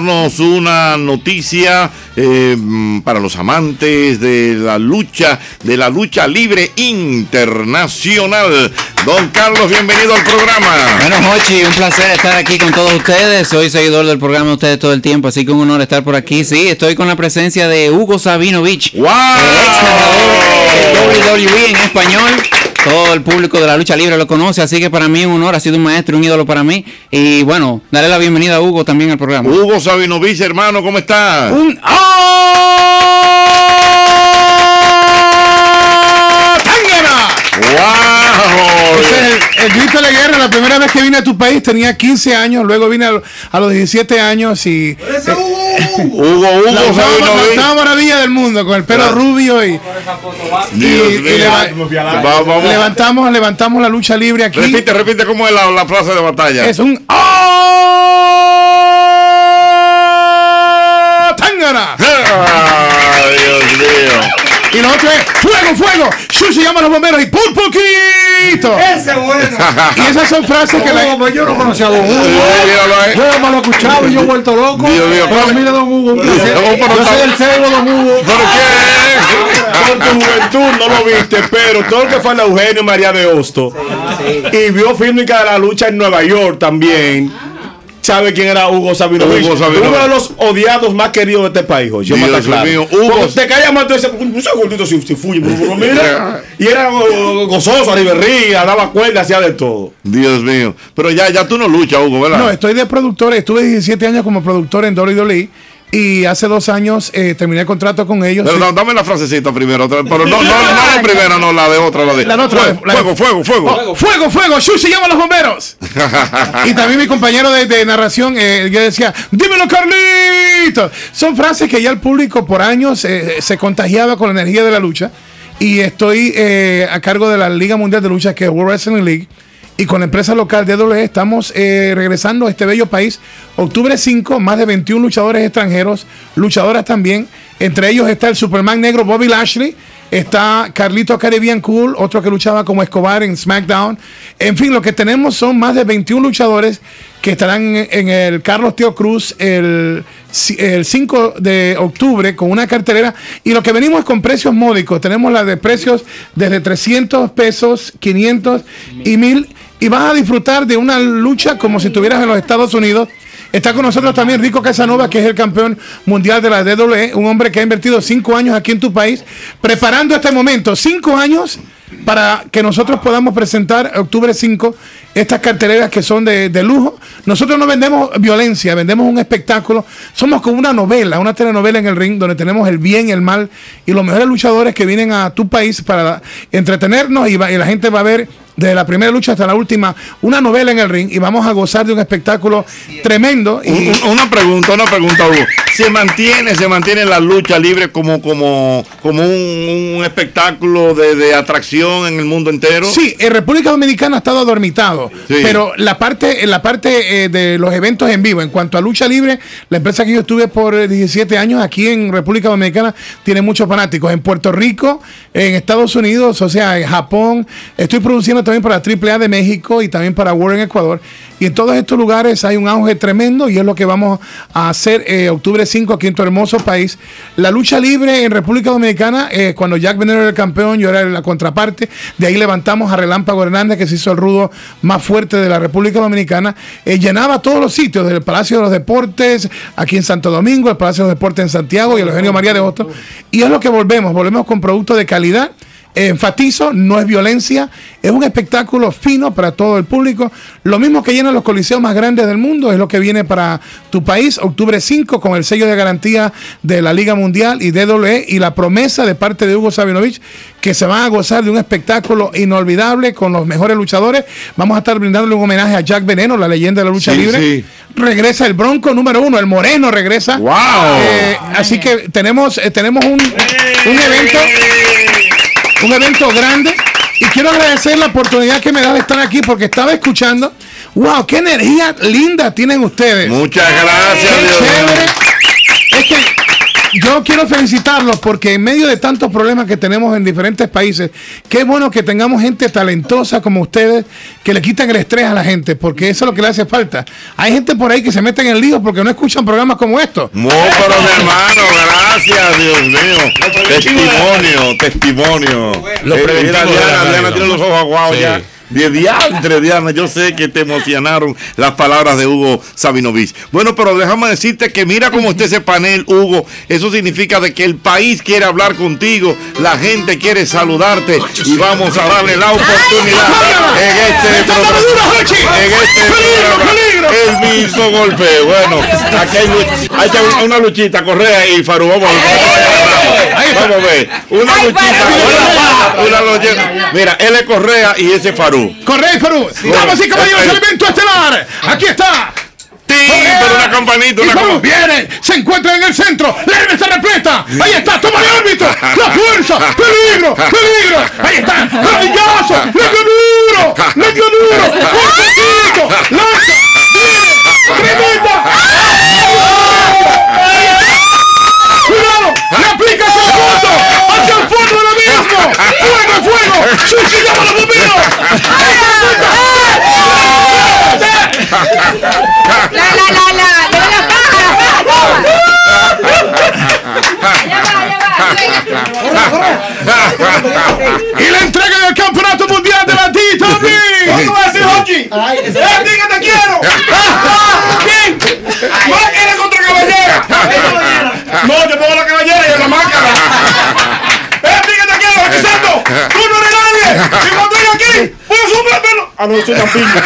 darnos una noticia para los amantes de la lucha libre internacional. Don Carlos, bienvenido al programa. Bueno, Jochi, un placer estar aquí con todos ustedes. Soy seguidor del programa de ustedes todo el tiempo, así que un honor estar por aquí. Sí, estoy con la presencia de Hugo Sabinovich, ¡wow! Ex ganador de WWE en español. Todo el público de la lucha libre lo conoce, así que para mí es un honor, ha sido un maestro, un ídolo para mí. Y bueno, darle la bienvenida a Hugo también al programa. Hugo Sabinovich, hermano, ¿cómo estás? ¡Wow! Ese es el grito de la guerra. La primera vez que vine a tu país tenía 15 años, luego vine a los 17 años y... Hugo la maravilla del mundo, con el pelo rubio levantamos la lucha libre aquí. Repite cómo es la frase de batalla. Es un ¡Tangana! Dios mío. Y lo otro es fuego, Shushi llama a los bomberos y ¡pum poquito! Ese es bueno. Y esas son frases que yo no conocía a Don Hugo. Yo me lo escuchaba y yo he vuelto loco. Dios mío, pero mira, Don Hugo, un placer. Yo soy el cebo, Don Hugo. ¿Por qué? Con tu juventud no lo viste, pero todo el que fue a la Eugenio María de Hosto y vio fílmica de la lucha en Nueva York también, sabe quién era Hugo Sabinovich. Uno de los odiados más queridos de este país. Yo me claro. Hugo te caía mal, tú decías, un segundito si fuye, mira. Y era gozoso, arriberría, daba cuerda, hacía de todo. Dios mío. Pero ya tú no luchas, Hugo, ¿verdad? No, estoy de productor. Estuve 17 años como productor en WWE. Y hace 2 años terminé el contrato con ellos. Pero dame la frasecita primero. Pero no la primera, no la de otra. Fuego, Shushi llama a los bomberos. Y también mi compañero de narración, yo decía, dímelo, Carlito. Son frases que ya el público por años se contagiaba con la energía de la lucha. Y estoy a cargo de la Liga Mundial de Lucha, que es World Wrestling League. Y con la empresa local de WWE estamos regresando a este bello país. Octubre 5, más de 21 luchadores extranjeros, luchadoras también. Entre ellos está el Superman negro Bobby Lashley. Está Carlito Caribbean Cool, otro que luchaba como Escobar en SmackDown. En fin, lo que tenemos son más de 21 luchadores que estarán en el Carlos Teo Cruz el 5 de octubre con una cartelera. Y lo que venimos es con precios módicos. Tenemos la de precios desde 300 pesos, 500 y 1000. Y vas a disfrutar de una lucha como si estuvieras en los Estados Unidos. Está con nosotros también Rico Casanova, que es el campeón mundial de la WWE, un hombre que ha invertido 5 años aquí en tu país, preparando este momento, 5 años para que nosotros podamos presentar octubre 5 estas carteleras que son de lujo. Nosotros no vendemos violencia, vendemos un espectáculo. Somos como una novela, una telenovela en el ring, donde tenemos el bien y el mal y los mejores luchadores que vienen a tu país para entretenernos y la gente va a ver desde la primera lucha hasta la última, una novela en el ring, y vamos a gozar de un espectáculo tremendo. Y una pregunta, Hugo. ¿Se mantiene la lucha libre como un espectáculo de atracción en el mundo entero? Sí, en República Dominicana ha estado adormitado, sí. Pero la parte de los eventos en vivo, en cuanto a lucha libre, la empresa que yo estuve por 17 años aquí en República Dominicana tiene muchos fanáticos. En Puerto Rico, en Estados Unidos, o sea, en Japón, estoy produciendo también para AAA de México y también para World en Ecuador. Y en todos estos lugares hay un auge tremendo y es lo que vamos a hacer octubre 5 aquí en tu hermoso país. La lucha libre en República Dominicana, cuando Jack Veneno era el campeón, yo era la contraparte. De ahí levantamos a Relámpago Hernández, que se hizo el rudo más fuerte de la República Dominicana. Llenaba todos los sitios, desde el Palacio de los Deportes, aquí en Santo Domingo, el Palacio de los Deportes en Santiago y el Eugenio María de Hosto. Y es lo que volvemos con productos de calidad. Enfatizo, no es violencia, es un espectáculo fino para todo el público. Lo mismo que llena los coliseos más grandes del mundo es lo que viene para tu país, octubre 5, con el sello de garantía de la Liga Mundial y WWE, y la promesa de parte de Hugo Sabinovich que se van a gozar de un espectáculo inolvidable con los mejores luchadores. Vamos a estar brindándole un homenaje a Jack Veneno, la leyenda de la lucha libre. Sí. Regresa el Bronco número 1, el Moreno regresa. ¡Wow! Así que tenemos un evento grande, y quiero agradecer la oportunidad que me da de estar aquí, porque estaba escuchando. ¡Wow! ¡Qué energía linda tienen ustedes! Muchas gracias. ¡Qué chévere! Es que yo yo quiero felicitarlos porque en medio de tantos problemas que tenemos en diferentes países, qué bueno que tengamos gente talentosa como ustedes que le quitan el estrés a la gente, porque eso es lo que le hace falta. Hay gente por ahí que se mete en el lío porque no escuchan programas como estos. No, pero mi hermano, gracias, Dios mío. Testimonio. Mira, Diana tiene los ojos aguados ya. Diana, yo sé que te emocionaron las palabras de Hugo Sabinovich. Bueno, pero déjame decirte que mira cómo está ese panel, Hugo. Eso significa de que el país quiere hablar contigo, la gente quiere saludarte y vamos a darle la oportunidad en este programa, el mismo golpe. Bueno, aquí hay una luchita, Correa y Farú. Vamos a ver, una luchita. Mira, él es Correa y ese Farú. Correa y Farú. Damas y caballeros, el evento estelar. Aquí está. Pero una campanita, viene, se encuentra en el centro, la arena está repleta, ahí está, toma el árbitro, la fuerza, peligro, ahí está, maravilloso, le dio duro, fuertecito, lanza, viene, tremenda, cuidado, le aplica segundo, hacia el fondo del abismo, fuego, suicidamos a los bomberos, y la entrega del campeonato mundial de la DW. ¿Cuándo va a decir Hochi? ¡Que te quiero! ¿Quién? ¿No la quieres contra Caballera? No, yo pongo la Caballera y la máscara. ¡Que te quiero, Hochi Santo! ¡Tú no eres nadie! Y cuando estoy aquí, voy a subir el pelo. Ah, no, soy una piña.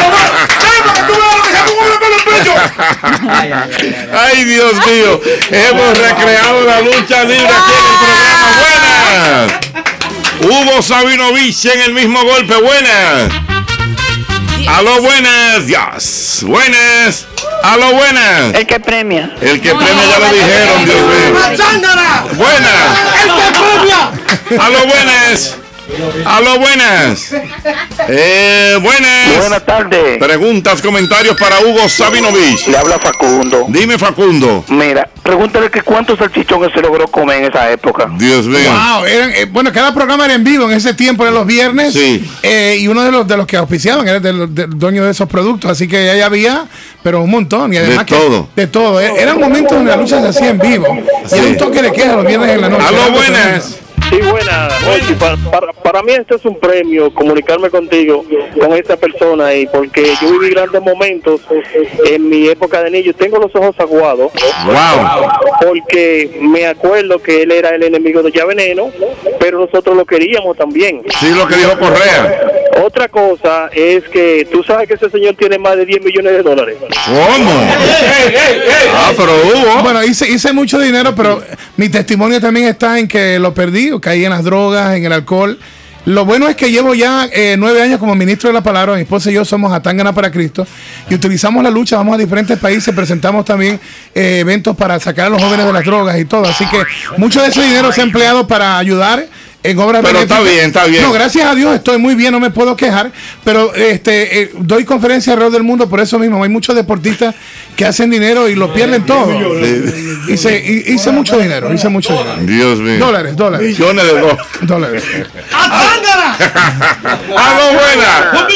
Ay, Dios mío, hemos recreado la lucha libre aquí en el programa. Buenas. Hugo Sabinovich en el mismo golpe. Buenas. Aló, buenas. Yes. Buenas. Aló, buenas. El que premia. El que premia ya lo dijeron, Dios mío. Buenas. El que premia. Aló, buenas. Aló, buenas. Buenas. Buenas tardes. Preguntas, comentarios para Hugo Sabinovich. Le habla Facundo. Dime, Facundo. Mira, pregúntale que cuántos salchichones se logró comer en esa época. Dios mío. Wow, bueno, cada programa era en vivo en ese tiempo, en los viernes. Sí. Y uno de los que auspiciaban era del dueño de esos productos, así que ya había, pero un montón. Y además de todo. Eran momentos donde la lucha se hacía en vivo. Sí. Y era un toque de queja los viernes en la noche. Aló, buenas. Sí, buena. Oye, para mí esto es un premio, comunicarme contigo, con esta persona, y porque yo viví grandes momentos en mi época de niño. Tengo los ojos aguados. Wow. Porque me acuerdo que él era el enemigo de Ya Veneno, pero nosotros lo queríamos también. Sí, lo que dijo Correa. Otra cosa es que tú sabes que ese señor tiene más de 10 millones de dólares. ¿Cómo? Pero Hugo. Bueno, hice mucho dinero, pero mi testimonio también está en que lo perdí, caí en las drogas, en el alcohol. Lo bueno es que llevo ya 9 años como ministro de la palabra. Mi esposa y yo somos Atangana para Cristo y utilizamos la lucha, vamos a diferentes países, presentamos también eventos para sacar a los jóvenes de las drogas y todo. Así que mucho de ese dinero se ha empleado para ayudar en obras pero benéficas. Está bien. No, gracias a Dios estoy muy bien, no me puedo quejar, pero doy conferencias alrededor del mundo por eso mismo. Hay muchos deportistas que hacen dinero y lo pierden todo. Hice mucho dinero, Dios mío. Dólares. Millones de dólares. ¡Atángana! ¡Aló, buena!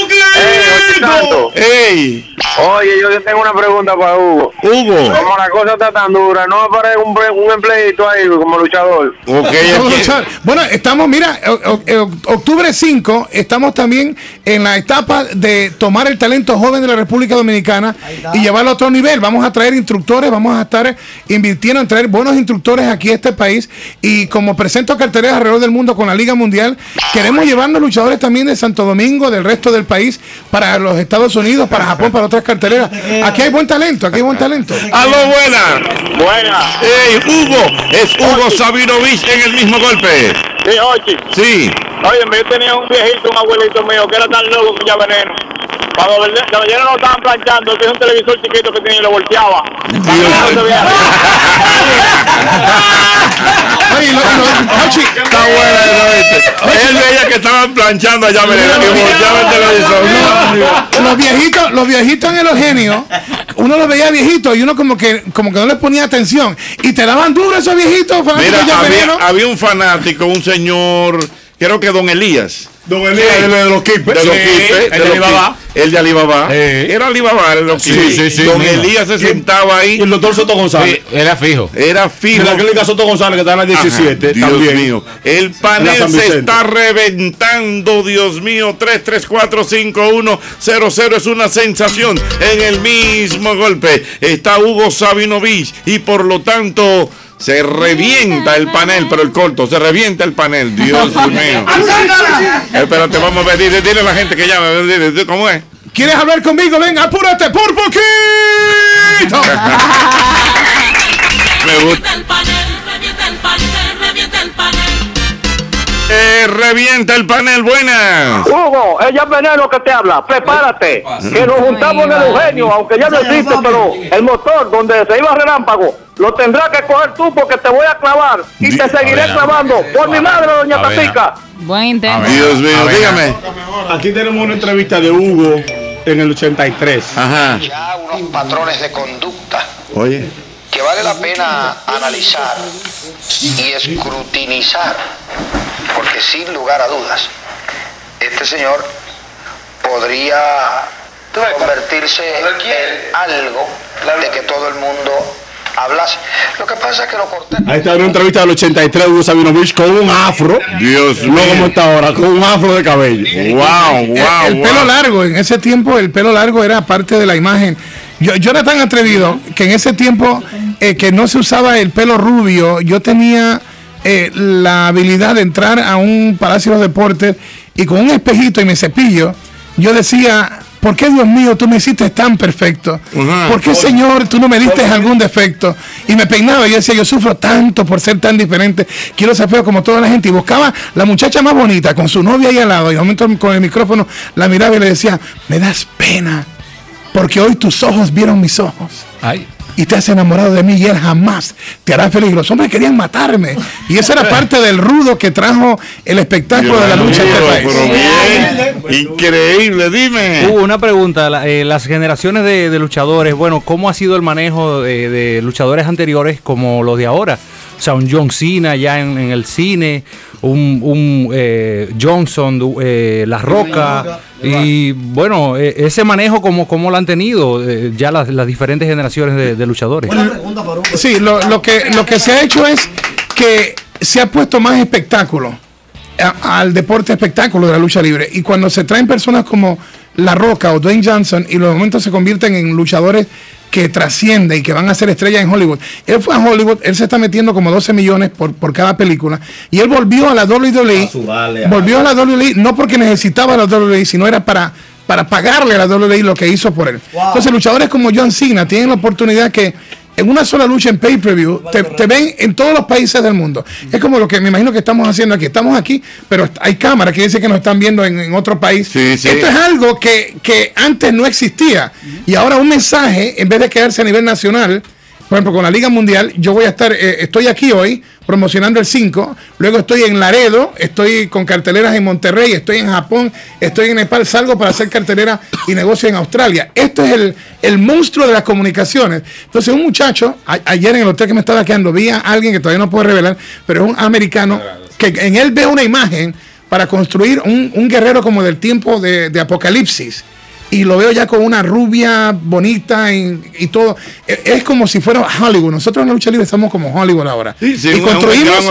¡Ey! Oye, yo tengo una pregunta para Hugo. Hugo. Como la cosa está tan dura, ¿no aparece un empleito ahí como luchador? Bueno, estamos, mira, octubre 5, estamos también en la etapa de tomar el talento joven de la República Dominicana y llevarlo a otro nivel. Vamos a traer instructores, vamos a estar invirtiendo en traer buenos instructores aquí a este país, y como presento carteleras alrededor del mundo con la Liga Mundial, queremos llevarnos luchadores también de Santo Domingo, del resto del país, para los Estados Unidos, para Japón, para otras carteleras. Aquí hay buen talento, ¡Aló, buena! Buena. ¡Ey, Hugo! Es Hugo Sabinovich en el mismo golpe. Sí, Ochi. Sí. Oye, yo tenía un viejito, un abuelito mío, que era tan loco que Ya Veneno. Cuando los caballeros no estaban planchando, tenía un televisor chiquito que tenía y lo volteaba. Está buena esa. Él veía que estaban planchando allá, y volteaba el televisor. Los viejitos en el Eugenio, uno los veía viejitos y uno como que no les ponía atención. Y te daban duro esos viejitos. Mira, había un fanático, un señor, creo que don Elías. Don Elías, el de los Quipes. De los Quipes. El de Alibaba. El de Alibaba. Era Alibaba, el de los Quipes. Don Elías se sentaba ahí. Y el doctor Soto González. Era fijo. Era fijo. De la clínica Soto González, que está en la 17. Dios también. mío. El panel se está reventando, Dios mío. 3345100 es una sensación. En el mismo golpe está Hugo Sabinovich. Y por lo tanto, se revienta el panel, pero el corto, se revienta el panel. Dios mío. Espérate, vamos a ver. Dile a la gente que llame. Dile, ¿cómo es? ¿Quieres hablar conmigo? Ven, apúrate por poquito. Me gusta. Revienta el panel, buenas. Hugo, ella es Veneno que te habla. Prepárate, que nos juntamos en el Eugenio, aunque ya no existe, pero el motor donde se iba relámpago lo tendrás que coger tú porque te voy a clavar y te seguiré clavando. Por mi madre, doña Tatica. Buen intento. Dios mío, dígame. Aquí tenemos una entrevista de Hugo en el 83. Ajá. Ya unos patrones de conducta. Oye. Que vale la pena analizar y escrutinizar, porque sin lugar a dudas, este señor podría convertirse en algo de que todo el mundo hablase. Lo que pasa es que lo corté. Ahí está una entrevista del 83 de Hugo Sabinovich con un afro. Dios mío. No como está ahora, con un afro de cabello. Wow. El pelo largo, en ese tiempo el pelo largo era parte de la imagen. Yo era tan atrevido que en ese tiempo que no se usaba el pelo rubio, yo tenía la habilidad de entrar a un palacio de deportes y con un espejito y mi cepillo, yo decía, ¿por qué, Dios mío, tú me hiciste tan perfecto? ¿Por qué, Señor, tú no me diste algún defecto? Y me peinaba y yo decía, yo sufro tanto por ser tan diferente, quiero ser feo como toda la gente. Y buscaba la muchacha más bonita con su novia ahí al lado y de momento con el micrófono la miraba y le decía, me das pena, porque hoy tus ojos vieron mis ojos. Ay. Y te has enamorado de mí y él jamás te hará feliz. Los hombres querían matarme. Y eso era parte del rudo que trajo el espectáculo de la lucha en este país. Pero bien, increíble, dime. Una pregunta, las generaciones de luchadores, bueno, ¿cómo ha sido el manejo de luchadores anteriores como los de ahora? O sea, un John Cena ya en el cine, un Johnson, La Roca. Y bueno, ese manejo, ¿cómo lo han tenido ya las diferentes generaciones de luchadores? Sí, lo que se ha hecho es que se ha puesto más espectáculo al deporte espectáculo de la lucha libre. Y cuando se traen personas como La Roca o Dwayne Johnson y los momentos se convierten en luchadores que trascienden y que van a ser estrellas en Hollywood. Él fue a Hollywood, él se está metiendo como 12 millones por cada película y él volvió a la WWE. Volvió a la WWE no porque necesitaba la WWE, sino era para pagarle a la WWE lo que hizo por él. Entonces luchadores como John Cena tienen la oportunidad que en una sola lucha en pay-per-view te ven en todos los países del mundo. Es como lo que me imagino que estamos haciendo aquí. Estamos aquí, pero hay cámaras que dicen que nos están viendo en otro país. Sí, sí. Esto es algo que antes no existía. Y ahora un mensaje, en vez de quedarse a nivel nacional, por ejemplo, con la Liga Mundial, yo voy a estar, estoy aquí hoy promocionando el 5, luego estoy en Laredo, estoy con carteleras en Monterrey, estoy en Japón, estoy en Nepal, salgo para hacer cartelera y negocio en Australia. Esto es el monstruo de las comunicaciones. Entonces un muchacho, ayer en el hotel que me estaba quedando, vi a alguien que todavía no puedo revelar, pero es un americano, que en él ve una imagen para construir un guerrero como del tiempo de Apocalipsis. Y lo veo ya con una rubia bonita y todo. Es como si fuera Hollywood. Nosotros en la lucha libre estamos como Hollywood ahora. Sí, sí, y construimos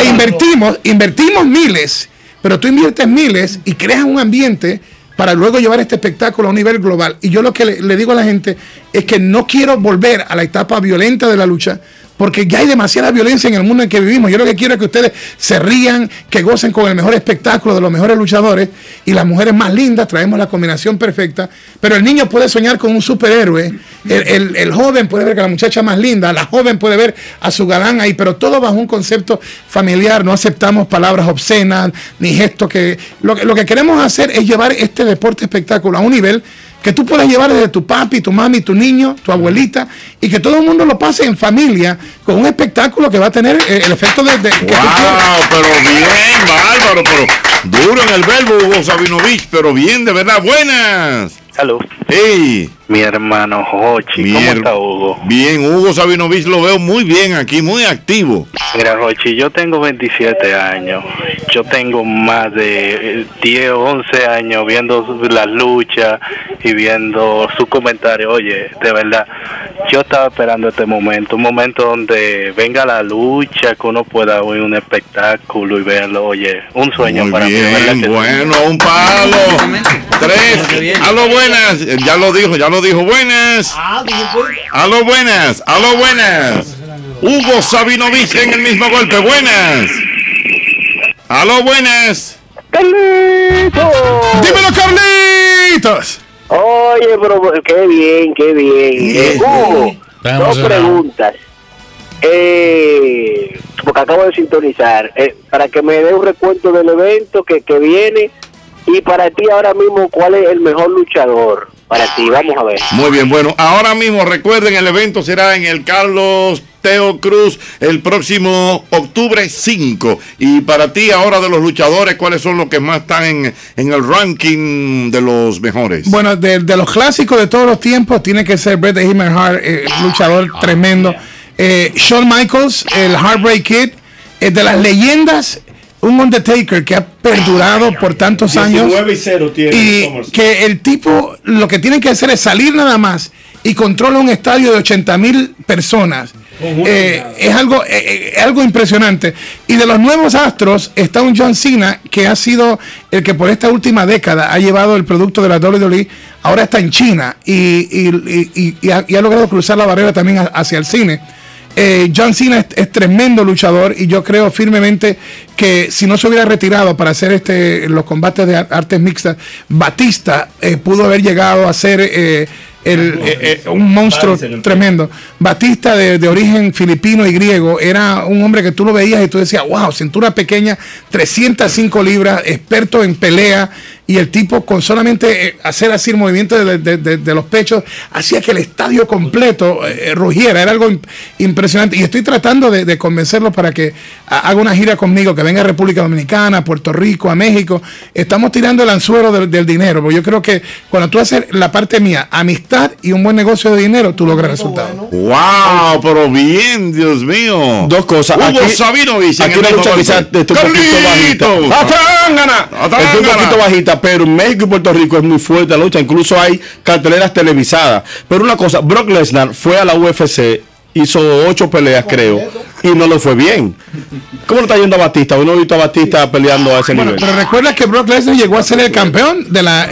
e invertimos miles, pero tú inviertes miles y creas un ambiente para luego llevar este espectáculo a un nivel global. Y yo lo que le digo a la gente es que no quiero volver a la etapa violenta de la lucha, porque ya hay demasiada violencia en el mundo en que vivimos. Yo lo que quiero es que ustedes se rían, que gocen con el mejor espectáculo de los mejores luchadores y las mujeres más lindas, traemos la combinación perfecta. Pero el niño puede soñar con un superhéroe, el joven puede ver que la muchacha más linda, la joven puede ver a su galán ahí, pero todo bajo un concepto familiar. No aceptamos palabras obscenas ni gestos que... Lo que queremos hacer es llevar este deporte espectáculo a un nivel que tú puedas llevar desde tu papi, tu mami, tu niño, tu abuelita, y que todo el mundo lo pase en familia con un espectáculo que va a tener el efecto de que tú quieras. Pero bien, bárbaro, pero duro en el verbo, Hugo Sabinovich, pero bien, de verdad, buenas. Salud. Hey. Mi hermano Jochi, ¿cómo está Hugo? Bien, Hugo Sabinovich lo veo muy bien aquí, muy activo. Mira, Jochi, yo tengo 27 años. Yo tengo más de 10 o 11 años viendo las luchas y viendo sus comentarios. Oye, de verdad, yo estaba esperando este momento, un momento donde venga la lucha, que uno pueda oír un espectáculo y verlo. Oye, un sueño muy para bien, mí. ¿Verdad que bueno, sí? Un palo. 3. A lo buenas, ya lo dijo, buenas. A lo buenas. Hugo Sabinovich en el mismo golpe, buenas. A lo buenas. ¡Carlitos! ¡Dímelo, Carlitos! Oye, pero qué bien. Hugo, dos preguntas. Porque acabo de sintonizar. Para que me dé un recuento del evento que viene. Y para ti ahora mismo, ¿cuál es el mejor luchador? Para ti, vamos a ver. Muy bien, bueno, ahora mismo recuerden, el evento será en el Carlos Teo Cruz el próximo octubre 5. Y para ti ahora, de los luchadores, ¿cuáles son los que más están en el ranking de los mejores? Bueno, de los clásicos de todos los tiempos, tiene que ser Bret the Hitman Hart, luchador tremendo. Shawn Michaels, el Heartbreak Kid. De las leyendas, un Undertaker que ha perdurado por tantos años, 19-0 tiene, y que el tipo lo que tiene que hacer es salir nada más y controla un estadio de 80,000 personas. Es algo impresionante. Y de los nuevos astros está un John Cena, que ha sido el que por esta última década ha llevado el producto de la WWE. Ahora está en China y ha logrado cruzar la barrera también hacia el cine. John Cena es tremendo luchador, y yo creo firmemente que si no se hubiera retirado para hacer los combates de artes mixtas, Batista pudo haber llegado a ser un monstruo tremendo. Batista, de origen filipino y griego, era un hombre que tú lo veías y tú decías, wow, cintura pequeña, 305 libras, experto en pelea. Y el tipo, con solamente hacer así el movimiento de los pechos, hacía que el estadio completo rugiera. Era algo impresionante. Y estoy tratando de convencerlo para que haga una gira conmigo, que venga a República Dominicana, a Puerto Rico, a México. Estamos tirando el anzuelo del dinero, porque yo creo que cuando tú haces la parte mía, amistad y un buen negocio de dinero, tú logras resultados. ¡Wow! Pero bien, Dios mío. Dos cosas. Hugo Sabinovich, aquí la lucha quizás un poquito bajita. Estoy un poquito bajita, pero en México y Puerto Rico es muy fuerte la lucha. Incluso hay carteleras televisadas. Pero una cosa, Brock Lesnar fue a la UFC, hizo 8 peleas, creo, y no le fue bien. ¿Cómo le está yendo a Batista? Uno ha visto a Batista peleando a ese nivel. Pero recuerda que Brock Lesnar llegó a ser el campeón de la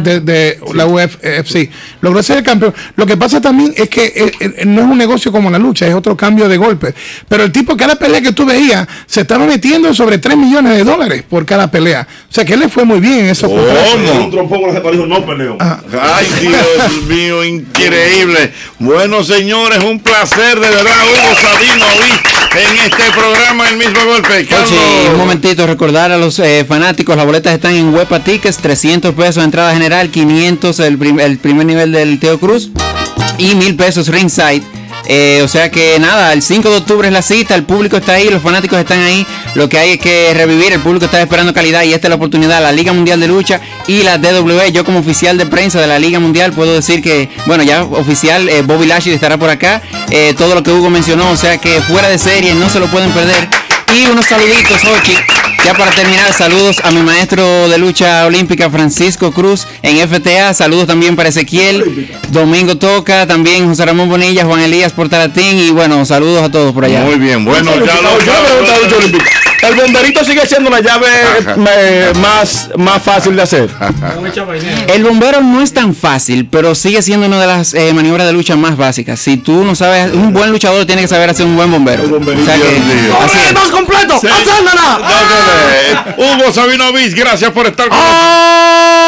UFC. Logró ser el campeón. Lo que pasa también es que no es un negocio como la lucha, es otro cambio de golpes. Pero el tipo, cada pelea que tú veías, se estaba metiendo sobre $3 millones por cada pelea. O sea que él le fue muy bien en esos un trompón no peleó. Ay, Dios mío, increíble. Bueno, señores, un placer de verdad, Hugo Sabinovich, en este programa El Mismo Golpe. Oye, un momentito, recordar a los fanáticos, las boletas están en Huepa Tickets, $300 entrada general, 500 el primer nivel del Teo Cruz y $1,000 ringside. O sea que nada, el 5 de octubre es la cita, el público está ahí, los fanáticos están ahí, lo que hay es que revivir, el público está esperando calidad y esta es la oportunidad, la Liga Mundial de Lucha y la DWE. Yo como oficial de prensa de la Liga Mundial puedo decir que, bueno, ya oficial, Bobby Lashley estará por acá, todo lo que Hugo mencionó, o sea que fuera de serie, no se lo pueden perder. Y unos saluditos, Ochi. Ya para terminar, saludos a mi maestro de lucha olímpica Francisco Cruz en FTA, saludos también para Ezequiel, Domingo Toca, también José Ramón Bonilla, Juan Elías Portalatín y bueno, saludos a todos por allá. Muy bien, bueno, ya el bomberito sigue siendo la llave más fácil de hacer. El bombero no es tan fácil, pero sigue siendo una de las maniobras de lucha más básicas. Si tú no sabes, un buen luchador tiene que saber hacer un buen bombero. O sea que, así es. ¡Más completo! Sí. ¡Hugo Sabinovich, gracias por estar con nosotros!